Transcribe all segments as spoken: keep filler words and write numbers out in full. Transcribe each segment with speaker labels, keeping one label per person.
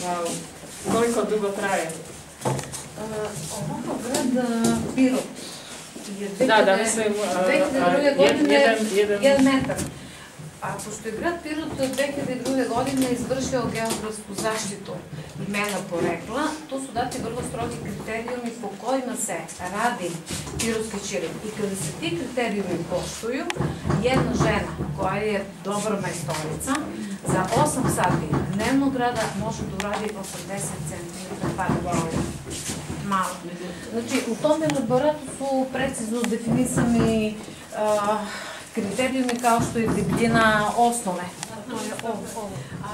Speaker 1: Wow. Koliko dugo traje?
Speaker 2: Ovako grad Pirot je
Speaker 1: Da, da, mislim,
Speaker 2: dve hiljade druge godine
Speaker 1: jedan-
Speaker 2: jedan metar. A pošto je grad Pirot od dve hiljade druge godine izvršio geografsku zaštitu imena porekla, tu su dati vrlo strogi kriterijumi po kojima se radi pirotski ćilim. I kada se ti kriterijumi poštuju, jedna žena koja je dobra majstorica za osam sati dnevnog rada može da uradi osamdeset centimetara parke. Malo. Znači, u tom elaboratu su precizno definisani kriterijumi kao što je debljina osnove. To je ovo.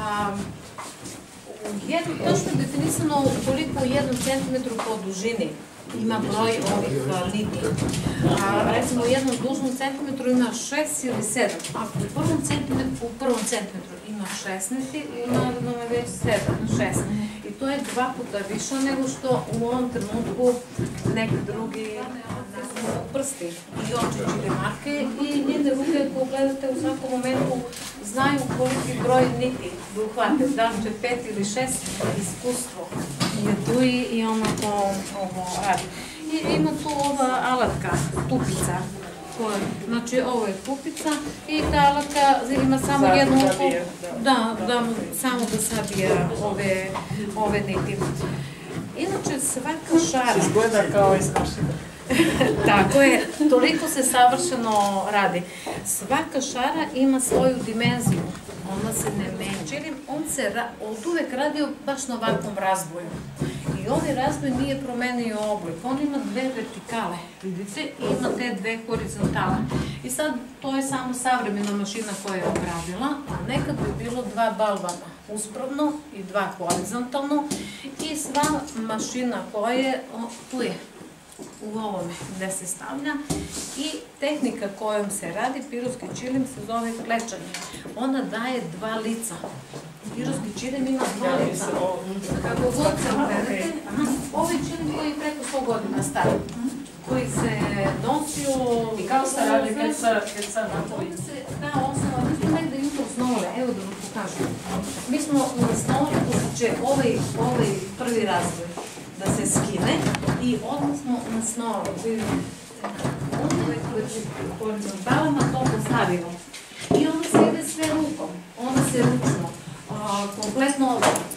Speaker 2: Točno je definisano koliko u jednom centimetru po dužini ima broj ovih niti. Recimo, u jednom dužnom centimetru ima šest ili sedam. Ako u prvom centimetru ima šest niti, u narodnom je već sedam, šest. I to je dva puta više nego što u ovom trenutku neki drugi prsti i očići remarke i njene ruke, ako gledate u svakom momentu, znaju koliki broj niti da uhvate, da li će pet ili šest, iskustvo je tu i ona to radi. I ima tu ova alatka, tupica, znači ovo je tupica i ta alatka ima samo jednu oko, da, samo da sabija ove niti. Inače, svaka šara...
Speaker 1: Izgleda kao iz mašina.
Speaker 2: Tako je, toliko se savršeno radi. Svaka šara ima svoju dimenziju, ona se ne menja. On se od uvek radio baš na ovakvom razboju. I ovaj razboj nije promenio oblik, on ima dve vertikale, vidite, i ima te dve horizontale. I sad, to je samo savremena mašina koja je obradila, a nekad bi bilo dva balvana, uspravno i dva horizontalno, i sva mašina koja je, tu je, u ovome gde se stavlja i tehnika kojom se radi pirotski ćilim se zove klečanje. Ona daje dva lica. Pirotski ćilim ima dva lica. Kako god se gledate, ovaj ćilim koji je preko sto godina star, koji se nosio...
Speaker 1: I kako se radi kad se napravi?
Speaker 2: Ta osnova, mi smo negde jutro osnovali, evo da vam pokažem. Mi smo osnovali, pošto će ovaj prvi razvoj da se skine i odmah smo nasnovali. Uvek horizontalama to postavimo. I onda se ide sve rukom, onda se ručno, kompletno